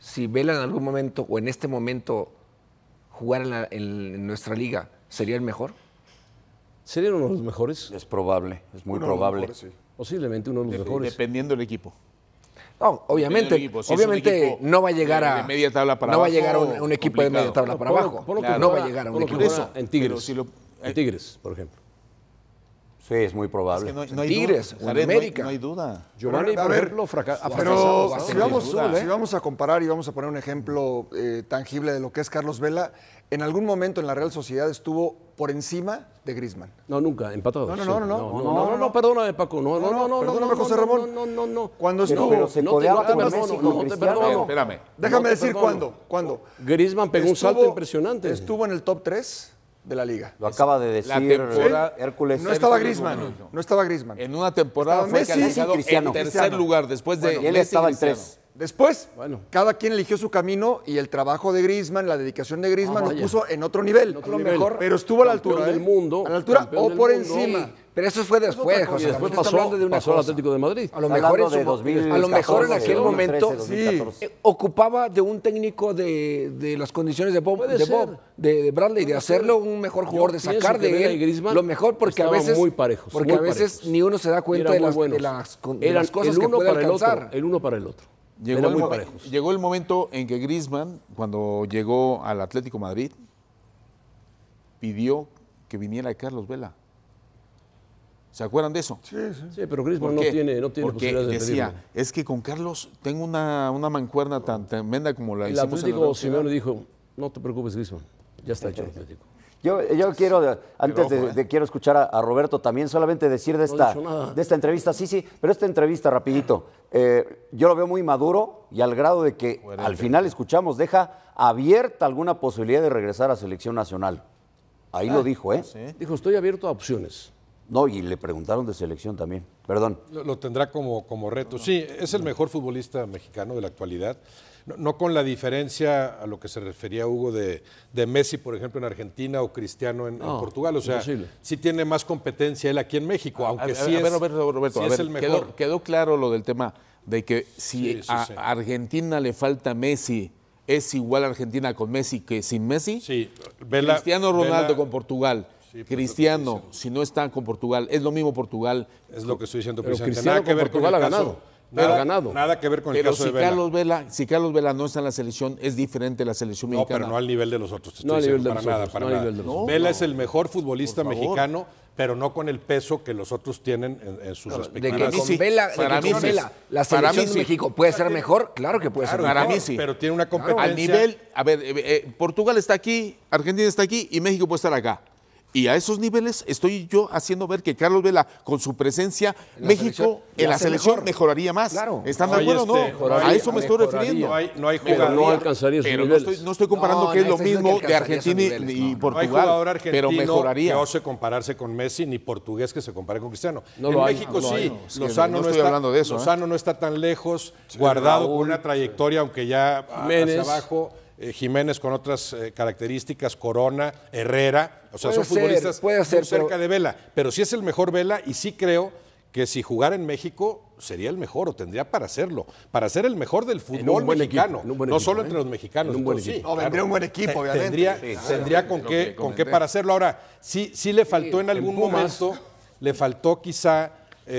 si Vela en algún momento o en este momento jugara en nuestra liga, ¿sería el mejor? ¿Sería uno de los mejores? Es probable, es muy probable. Mejores, sí. Posiblemente uno de los mejores. Dependiendo del equipo. No, obviamente, equipo. Si es un obviamente equipo no va a llegar de media tabla para no va a abajo, llegar a un equipo de media complicado. tabla para abajo. Claro. No va a llegar a un Por lo equipo. que Eso, fuera en Tigres. pero si lo- En Tigres, por ejemplo. Sí, es muy Es probable. que no hay Tigres, duda. o Jared, América. no hay duda. Giovanni, A por ver, ejemplo, ha fracasado. Pero Sí, si sin vamos, duda, si vamos a comparar y vamos a poner un ejemplo tangible de lo que es Carlos Vela, en algún momento en la Real Sociedad estuvo por encima de Griezmann. No, nunca, empatados. No, no, siempre. no, Perdóname, Paco. No, perdóname, José Ramón. No. Cuando Pero estuvo, se No te- codeaba no te con perdono, Messi, no con te Cristiano. perdono. Espérame. déjame te decir perdono. cuándo. Griezmann pegó un salto impresionante. Estuvo en el top 3 de la liga. Lo acaba de decir temporada- Hércules. No estaba Sergio Griezmann, Romero. no estaba Griezmann. En una temporada Estaba fue Messi, calificado Cristiano. en tercer Cristiano. lugar después de Y él Messi, estaba en Cristiano. 3. Después, Bueno. cada quien eligió su camino y el trabajo de Griezmann, la dedicación de Griezmann lo vaya. puso en otro nivel. otro nivel. Pero estuvo a la Campeón altura. del mundo, A la altura campeón o del por mundo. encima. Sí, pero eso fue después, otra cosa. José. Y después Estamos pasó hablando de una al cosa. Atlético de Madrid. A lo Está mejor, hablando de a lo 2014, mejor en aquel 2013, momento 2014. ocupaba de un técnico de las condiciones de Bob, Puede ser. de Bradley, de hacerlo un mejor jugador, de pienso sacar que de Vela y él Griezmann lo mejor, porque a estaban veces, muy parejos, porque muy a veces parejos. ni uno se da cuenta Eran de muy buenos. de las cosas el que uno puede para el alcanzar. otro. El uno para el otro. Llegó Eran el, muy mo- parejos. llegó el momento en que Griezmann, cuando llegó al Atlético Madrid, pidió que viniera Carlos Vela. ¿Se acuerdan de eso? Sí, pero Griezmann ¿Por no qué? tiene Porque posibilidades de decía, pedirlo. es que con Carlos tengo una mancuerna tan tremenda como la El hicimos en la Atlético Real Sociedad. Simeone dijo, no te preocupes, Griezmann. Ya está hecho el Atlético. Yo quiero, antes ojo, quiero escuchar a Roberto también, solamente decir de No ha dicho nada. esta entrevista, sí, pero esta entrevista, rapidito, yo lo veo muy maduro y al grado de que al final escuchamos, deja abierta alguna posibilidad de regresar a selección nacional. Ahí lo dijo, ¿eh? Dijo, estoy abierto a opciones. No, y le preguntaron de selección también, perdón. Lo tendrá como reto. Sí, es el mejor futbolista mexicano de la actualidad. No con la diferencia a lo que se refería Hugo de Messi, por ejemplo, en Argentina o Cristiano en Portugal. O sea, imposible. sí tiene más competencia él aquí en México, aunque sí a ver, es, Roberto, sí a es ver, el mejor. quedó claro lo del tema de que si Sí, sí, a sí. Argentina le falta Messi, ¿es igual Argentina con Messi que sin Messi? Sí, Vela- Cristiano Ronaldo Vela- con Portugal. Sí, pues, Cristiano, es lo que estoy si no está con Portugal, es lo mismo Portugal. Es lo que estoy diciendo, Pero precisamente. Cristiano Nada que con ver con Portugal el ha caso. ganado. Nada, Ha ganado. nada que ver con el Pero caso si de Vela. Carlos Vela no está en la selección, es diferente la selección No, mexicana. pero no al nivel de los otros. te No estoy al nivel diciendo, de para los nada, otros, para no al nada. nivel de los otros. Vela es el mejor futbolista Por favor. mexicano, pero no con el peso que los otros tienen en sus De que respectivas. Para mí con sí. Vela, de Para que mí con sí. Vela la Para selección mí de sí. México puede ser mejor, claro que puede ser Claro, mejor. para mí sí. Pero tiene una competencia. Al nivel, a ver, Portugal está aquí, Argentina está aquí y México puede estar acá. Y a esos niveles estoy yo haciendo ver que Carlos Vela, con su presencia, México en la hace selección mejor. mejoraría más. Claro. ¿Están No de hay acuerdo o no? mejoraría, A eso me estoy mejoraría. refiriendo. No hay Pero jugador. no alcanzaría sus Pero niveles. no estoy comparando No, que es lo esto es lo que mismo de alcanzaría Argentina esos niveles, y no. No hay Portugal. jugador Pero argentino mejoraría. que ose compararse con Messi, ni portugués que se compare con Cristiano. No en lo hay, México no lo sí, hay. Es que Lozano, no no estoy está, hablando de eso, Lozano no está tan lejos, guardado con Raúl, una trayectoria, aunque ya Jiménez. hacia abajo. Jiménez con otras características, Corona, Herrera, o sea, Puede son ser, futbolistas puede ser, muy cerca pero- de Vela. Pero sí es el mejor Vela y sí creo que si jugara en México sería el mejor o tendría para hacerlo, para ser el mejor del fútbol buen mexicano, equipo, en un buen no equipo, solo ¿eh? entre los mexicanos. En un buen entonces, equipo. No, vendría un buen equipo, obviamente. Tendría con qué para hacerlo. Ahora, sí le faltó en algún momento, le faltó quizá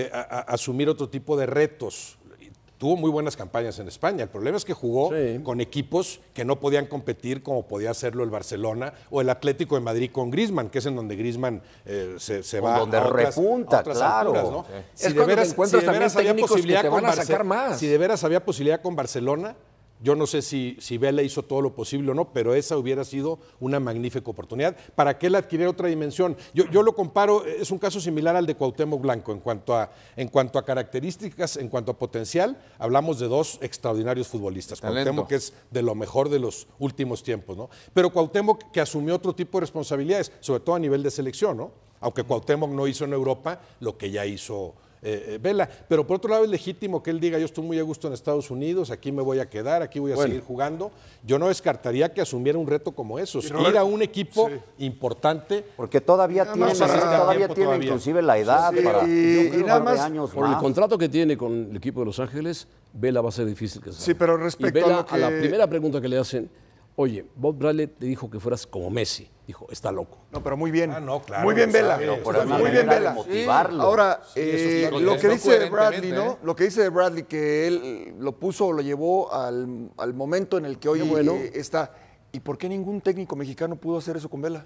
asumir otro tipo de retos. Tuvo muy buenas campañas en España. El problema es que jugó Sí. con equipos que no podían competir como podía hacerlo el Barcelona o el Atlético de Madrid con Griezmann, que es en donde Griezmann se va donde a otras, repunta, a otras claro. alturas, ¿no? Sí. Es cuando te encuentras también había técnicos que posibilidad te van con a sacar más. Si de veras había posibilidad con Barcelona, yo no sé si Vela hizo todo lo posible o no, pero esa hubiera sido una magnífica oportunidad para que él adquiriera otra dimensión. Yo lo comparo, es un caso similar al de Cuauhtémoc Blanco en cuanto a características, en cuanto a potencial, hablamos de dos extraordinarios futbolistas. Talento. Cuauhtémoc que es de lo mejor de los últimos tiempos, ¿no? Pero Cuauhtémoc que asumió otro tipo de responsabilidades, sobre todo a nivel de selección, ¿no? Aunque Cuauhtémoc no hizo en Europa lo que ya hizo Vela. Pero por otro lado es legítimo que él diga, yo estoy muy a gusto en Estados Unidos, aquí me voy a quedar, aquí voy a seguir jugando. Yo no descartaría que asumiera un reto como esos, ir a un equipo importante. Porque todavía Nada tiene, más así da todavía tiempo tiene todavía. inclusive la edad para y yo creo, nada un par de más años Por el más. contrato que tiene con el equipo de Los Ángeles, Vela va a ser difícil que salga. Sí, pero Y respecto a Vela, lo que- a la primera pregunta que le hacen, oye, Bob Bradley te dijo que fueras como Messi. Dijo, está loco. No, pero muy bien. Ah, no, claro, muy bien, lo Vela. sabe, Pero por una Muy bien, manera de Vela. motivarlo. Ahora, eso lo que dice de Bradley, coherentemente, ¿no? Lo que dice de Bradley, que él lo puso o lo llevó al momento en el que hoy Qué bueno. está. ¿Y por qué ningún técnico mexicano pudo hacer eso con Vela?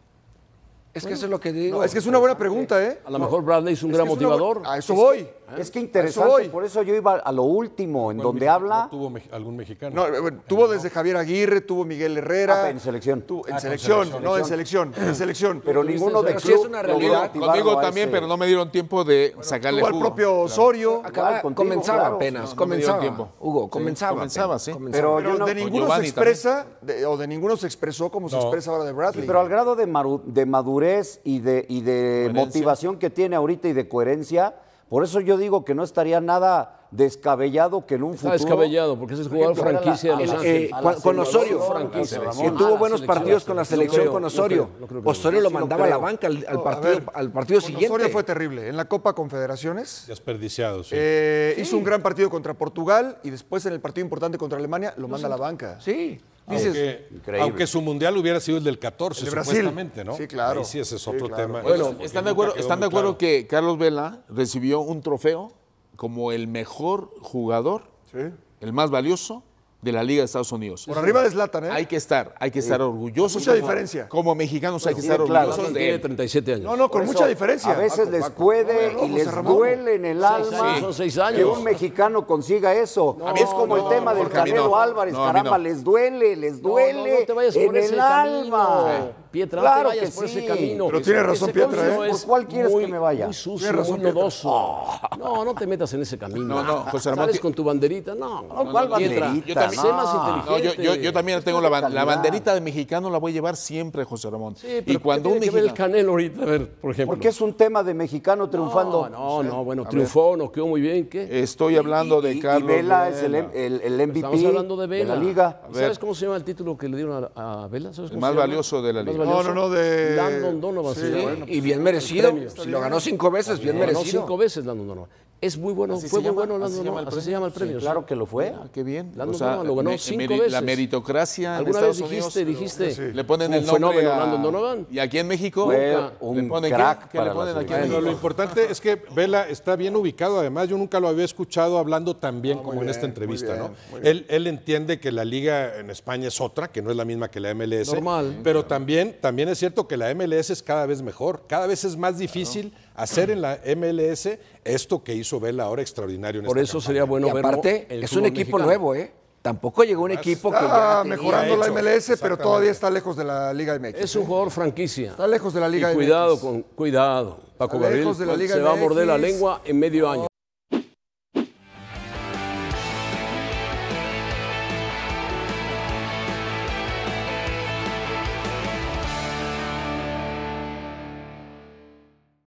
Es que eso es lo que digo. No, es que es una buena pregunta, ¿eh? A lo mejor Bradley es un gran Es que es una motivador. a eso voy. Es que A eso interesante, voy. por eso yo iba a lo último, en donde No habla tuvo algún mexicano. No, bueno, tuvo desde Javier Aguirre, tuvo Miguel Herrera. en selección. En selección, no en selección, en selección. Pero ninguno de Pero sí es club una logró realidad. motivarlo Conmigo a también, ese- pero no me dieron tiempo de sacarle Tuvo al jugo. propio Osorio. Igual contigo, Comenzaba claro. apenas, No me dieron comenzaba. tiempo. Hugo, Sí, comenzaba. comenzaba, apenas, sí. comenzaba. Pero yo Pero no- de ninguno se Giovanni expresa, o de ninguno se expresó como se expresa ahora de Bradley. Pero al grado de madurez y de motivación que tiene ahorita y de coherencia, por eso yo digo que no estaría nada descabellado que en un Está futuro... descabellado, porque ese es jugador fuera franquicia de a Los la- Ángeles. a la Con Osorio, franquicia, que Ramón. tuvo Ah, la buenos selección. partidos con la No selección creo, con no Osorio. creo, no creo que Osorio lo sí lo mandaba a la creo. banca al A partido, ver, al partido con siguiente. Osorio fue terrible. En la Copa Confederaciones Desperdiciado, sí. hizo un gran partido contra Portugal y después en el partido importante contra Alemania lo manda a la banca. Sí. Dices, Aunque, aunque su mundial hubiera sido el del 14, El de Brasil. supuestamente, ¿no? Sí, claro. Ahí sí, ese es Sí, otro claro. tema. Bueno, Porque ¿están de nunca acuerdo, quedó están de muy acuerdo claro. que Carlos Vela recibió un trofeo como el mejor jugador, Sí. el más valioso de la Liga de Estados Unidos? Por arriba de Zlatan, ¿eh? Hay que estar orgullosos. Mucha como- diferencia. Como mexicanos hay que Sí, estar claro. orgullosos de Tiene él. 37 años. No, no, con Por mucha eso, diferencia. A veces les puede No, y José les Ramón. duele en el alma son 6 que años. un mexicano consiga eso. es como el tema del porque a mí Canelo no. Álvarez, No, a mí caramba, no. les duele No te vayas en por ese el camino. alma. Pietra, Claro no te vayas que por sí. ese camino. Pero tiene razón Ese Pietra, camino ¿eh? es ¿Por cuál quieres muy- que me vaya? Muy sucio, Tiene razón muy Pietra. nodoso. No te metas en ese camino. No, José Ramón, ¿Sales con tu banderita? No. ¿cuál Pietra, banderita? Sé más No. inteligente. No, yo también tengo de la calidad. banderita de mexicano, la voy a llevar siempre, José Ramón. Sí, y pero cuando ¿qué un tiene que ver el mexicano... Canelo ahorita? A ver, por ejemplo. Porque es un tema de mexicano triunfando. No, bueno, triunfó, nos quedó muy bien. ¿Qué? Estoy hablando de Y Carlos Vela es Vela. el MVP Estamos hablando de Vela. la liga. ¿Sabes cómo se llama el título que le dieron a Vela? ¿Sabes El cómo más se llama? valioso de la El más liga. valioso. No, de- Landon Donovan. Sí, se llama. bueno, y bien merecido. premio. Si lo ganó 5 veces, bien Lo ganó merecido. 5 veces Landon Donovan. Es muy bueno, Así fue se muy llama, bueno así Landon se llama Donovan. el Así se premio. llama el premio. Claro que lo fue. Ah, qué bien. Landon Donovan lo ganó 5 La veces. meritocracia en ¿Alguna vez Estados Unidos dijiste? le ponen un el nombre fenómeno a... Landon Donovan? Y aquí en México Fue le un ponen crack ¿qué le para ponen la aquí en Bueno, lo México? importante es que Vela está bien ubicado, además yo nunca lo había escuchado hablando tan bien como en esta entrevista, ¿no? Él entiende que la liga en España es otra, que no es la misma que la MLS. Normal. Pero también es cierto que la MLS es cada vez mejor, cada vez es más difícil hacer en la MLS esto que hizo Vela ahora extraordinario en Por esta eso campaña. sería bueno Y verlo aparte, en el es un fútbol equipo mexicano. nuevo, ¿eh? Tampoco llegó un equipo que ya Está tenía mejorando la hecho. MLS, pero Exactamente. todavía está lejos de la Liga MX. Es un jugador franquicia. Está lejos de la Liga Y cuidado, MX. cuidado. Paco Está Gabriel lejos de la Liga se va a morder la MX. lengua en medio año.